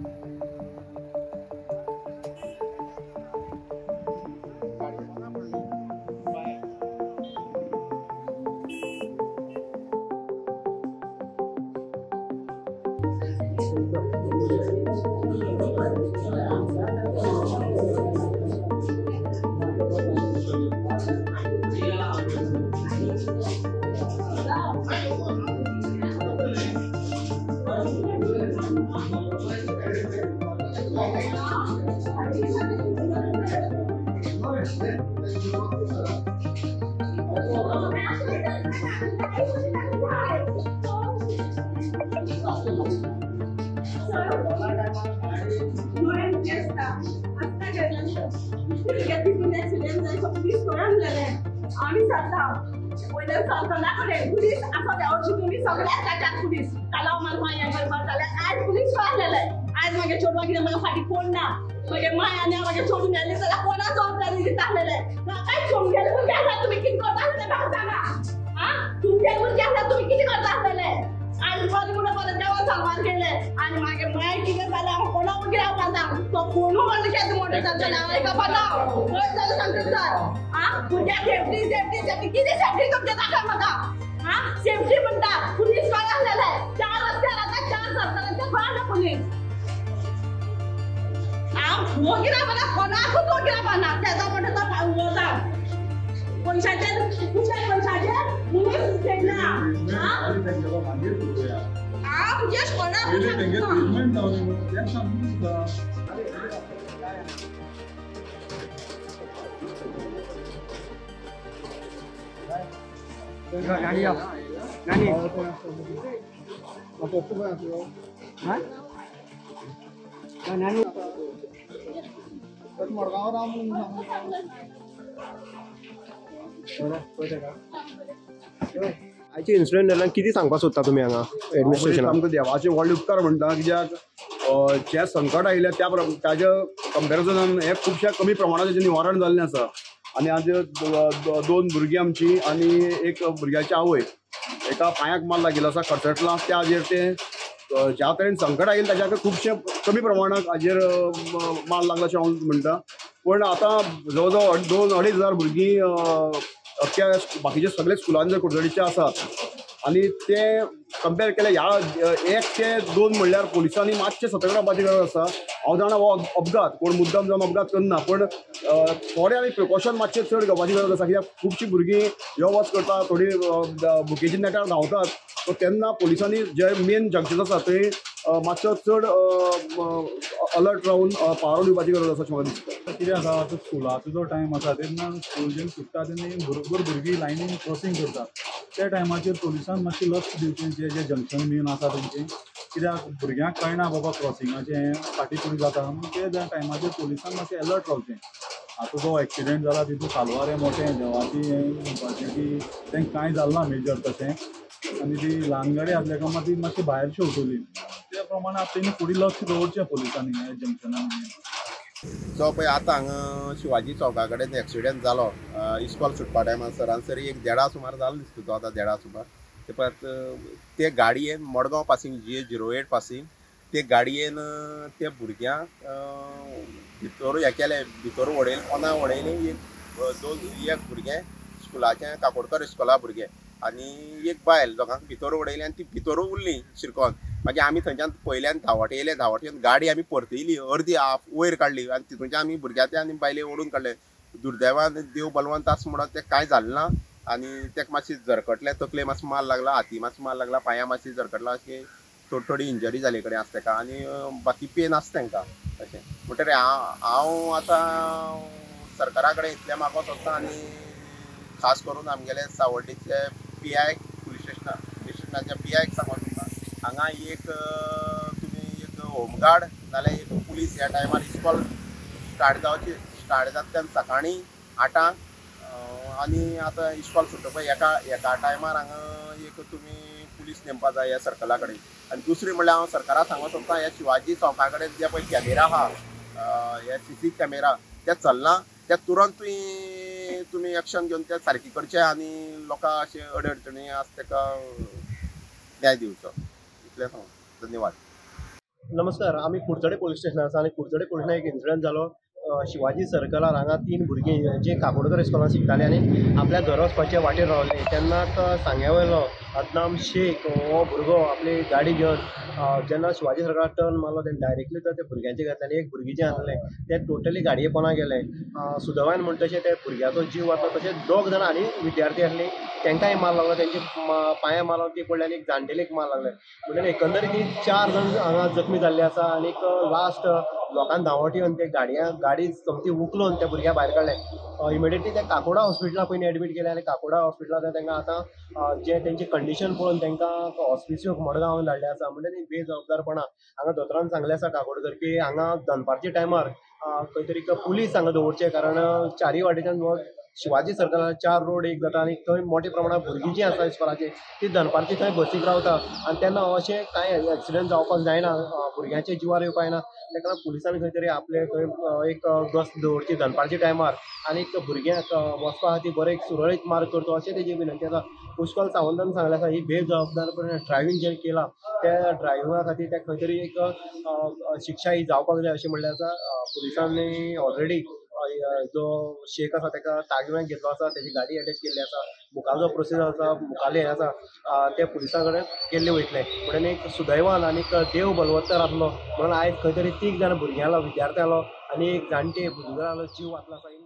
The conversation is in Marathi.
आम्ही पोलीस आता त्यावर्षी तुम्ही सगळ्यात टाटा पोलीस त्याला मला माया आज पोलीस वाढलेलं आहे आज माझ्या छोटवा किती मला फाटी कोण ना म्हणजे मायाने माझ्या सोडून गेले त्याला कोणा जबाबदारी टाकलेलं आहे काय सोडून गेलं पण काय तुम्ही किती करता ना हा तुमच्यावर काय तुम्ही किती करता असलेलं आज माझी मुलं मला जेव्हा सन्मान केलंय आणि मागे माय किती झाला कोणा उगिरा पाहता तो कोण म्हणलं की मोठे त्यांचं नाव आहे का पाहता झालं सांगतो सर हा तुझ्या सेफ्टी किती सेफ्टी तुमच्या दाखवा हा सेफ्टी म्हणता पोलीस वाढलेला आहे 4 रस्त्याला आता 4 सरकारांच्या बाहेर पोलीस वगैरे मला कोणाच वगैरे पाहणार त्याचा मोठा तो होता पैशाचे कुठल्या पैशाचे मुलीच देना हा म्हणजे कोणा गाड़ी आओ नानी नानी आयचे इन्सिडेंट जाल्यार कितें सांगपाक सोदता तुमी हांगा एडमिनिस्ट्रेशनाक? आमकां देवाचे व्हडले उपकार म्हणटा कित्याक जे संकट आयिल्ले ताच्या कंपेरिजनान हे खुबशे कमी प्रमाणात तेजें निवारण जाल्लें आसा आनी आज 2 भुरगीं आमची आनी एक भुरग्याची आवय एका पांयाक मार लागिल्लो आसा खरचटला त्या हाजेर ते ज्या तरेन संकट आयिल्लें ताच्या खुबशे कमी प्रमाणात हाजेर मार लागला अशें हांव म्हणटा पण आतां जवळ जवळ 2-2.5 हजार भुरगीं अख्ख्या बाकीचे सगळे स्कुलांनी जर कुडचडीचे आसात आनी ते कंपेर केले ह्या 1 ते 2 म्हणल्यार पुलिसांनी मातशें सतर्क रावपाची गरज आसा। हांव जाणा हो अपघात कोण मुद्दाम जावन अपघात करना पण थोडे आनी प्रिकॉशन मातशें चड घेवपाची गरज आसा कित्याक खुबशीं भुरगीं यो वच करता थोडी भुकेची नेटार धांवतात सो तेन्ना पुलिसांनी जे मेन जंक्शन आसा थंय मातसो चड अलर्ट रावन पावरो दिवपाची गरज आसा अशें म्हाका दिसता। कितें आसा आतां स्कुलाचो जो टायम आसा तेन्ना स्कूल जेन्ना सुट्टा तेन्ना बरोबर भुरगीं लायनीन क्रॉसींग करतात त्या टायमाचेर पुलिसान मातशें लक्ष दिवचें जे जंक्शन मेन आसा तेंचें कित्याक भुरग्यांक कळना बाबा क्रॉसिंगाचें हें फाटीं फुडें जाता म्हणून त्या टायमाचेर पुलिसान मातशें अलर्ट रावचें। आतां जो एक्सिडेंट जाला तितून सालवार हें मोठें देवाची हें म्हणपाचें की तेंक कांय जालें ना मेजर तशें आनी ती ल्हान गाडी आसल्या कारणान ती मातशी भायर शेवटली त्या प्रमाणे आतां तेणी फुडें लक्ष दवरचें पुलिसांनी ह्या जंक्शनान। जो पळय आतां हांगा शिवाजी चौका कडेन एक्सिडेंट जालो इस्कॉल सुटपा टायमार सरासरी 1:30 सुमार जालो दिसता तो आतां 1:30 सुमार ते परत ते गाडयेन मडगांव पासिंग GA08 पासिंग ते गाडयेन त्या भुरग्यांक भितर हें केलें भितर उडयलें कोना उडयलें एक भुरगें स्कुलाचें काकोडकर इस्कॉला भुरगें आनी एक बायल दोगांक भितर उडयलें आनी ती भितर उरलीं शिरकोन मागीर आमी थंयच्यान पयल्यान धांवट येयले धांवटेन गाडी आमी परतयली अर्दी हाफ वयर काडली आनी तितूनच्यान आमी भुरग्याचे आनी बायले ओडून काडले दुर्दैवान देव बलवंत आसा म्हणून तें कांय जालें ना आनी तेका मातशी झरकटलें तकले मातसो मार लागला हाती मातसो मार लागला पांयां मातशी झरकटला अशी थोडी इंजरी जाले कडेन आसा तेका आनी बाकी पेन आसा तेंकां अशें म्हणटकीर हांव आतां सरकारा कडेन इतलें मागों सोदतां आनी खास करून आमगेले सावड्डेचे PI पुलीस स्टेशनाच्या PIक सांगून सोदतां हांगा एक तुमी एक होमगार्ड नाल्यार एक पुलीस ह्या टायमार इस्कॉल स्टार्ट जाता तेन्ना सकाळीं 8 आनी आतां इस्कॉल सुट्टा पळय एका टायमार हांगा एक तुमी पुलीस नेमपा जाय ह्या सर्कला कडेन आनी दुसरी म्हणल्यार हांव सरकाराक सांगूंक सोदतां ह्या शिवाजी चौका कडेन जे पळय कॅमेरा आहा हे CC कॅमेरा ते चलना ते तुरंत तुमी एक्शन घेवन ते सारकी करचें आनी लोकां अशें अडचणी आसा ताका न्याय दिवचो इतलें सांग धन्यवाद। नमस्कार, आम्ही कुडचडे पोलीस स्टेशन आसा आनी कुडचडे पोलीस एक इन्सिडंट जालो. शिवाजी सर्कलार हांगा 3 भुरगीं जे काकोडकर इस्कॉलान शिकताले आनी आपल्या घर वचपाच्या वाटेर रावले तेन्नाच सांग्या वयलो अदनाम शेख हो भुरगो आपली गाडी घेवन जेन्ना शिवाजी सर्कलार टर्न मारलो तेन्ना डायरेक्टली तर त्या भुरग्यांचे घातले आनी एक भुरगें जे आसले ते टोटली गाडये पोना गेले. सुदैवान म्हणटा तशें त्या भुरग्याचो जीव वाचलो. तशेंच 2 जाणां आनी विद्यार्थी आसली तांकांय मार लागलो, तेंचे पांयां मार लागलो, ती पडले आनी एक जाण्टेलीक मार लागले. म्हणून एकंदरीत ही 4 जाण हांगा जखमी जाल्ले आसा आनी लास्ट लोकांनी धांवट येवन ते गाडी समती उखलून त्या भुरग्याक भायर काडले. इमिडिएटली ते काकोडा हॉस्पिटलांत पयलीं एडमीट केले आनी काकोडा हॉस्पिटलांत तांकां आतां जे तेंची कंडिशन पळोवन तांकां हॉस्पिसियोक मडगांव धाडले आसा. म्हणजे ती बेजबाबदारपणां हांगा दोतोरान सांगलें आसा काकोडकर की हांगा दनपारच्या टायमार खंय तरी पुलीस हांगा दवरचे, कारण चारय वाटेच्यान शिवाजी सर्कलार 4 रोड एक जाता आनी थंय मोठ्या प्रमाणात भुरगीं जीं आसा इस्कॉलाची ती दनपारची थंय बसीक रावता आनी तेन्ना अशें कांय एक्सिडेंट जावपाक जायना, भुरग्यांच्या जिवार येवपाक जायना. तेका लागून पुलिसांनी खंय तरी आपले थंय एक गस्त दवरची दनपारच्या टायमार आनी भुरग्यांक वचपा खातीर बरो एक सुरळीत मार्ग करचो अशें तेजी विनंती आसा. पुष्कळ सावंतान सांगलें आसा ही बेजबाबदारपणान ड्रायव्हिंग जें केलां त्या ड्रायव्हिंगा खातीर त्या खंय तरी एक शिक्षा ही जावपाक जाय अशें म्हणलें आसा. पुलिसांनी ऑलरेडी जो शेख आसा ताका ताब्यांत घेतलो आसा, तेजी गाडी अटॅच केल्ली आसा. मुखार जो प्रोसिजर आसा मुखारले हें आसा ते पुलिसां कडेन केल्ले वयतले. म्हणून एक सुदैवान आनी देव बलवत्तर आसलो म्हणून आयज खंय तरी 3 जाण भुरग्यां विद्यार्थी आलो आनी एक जाणटे बुजुर्ग आलो जीव वाचलो आसा.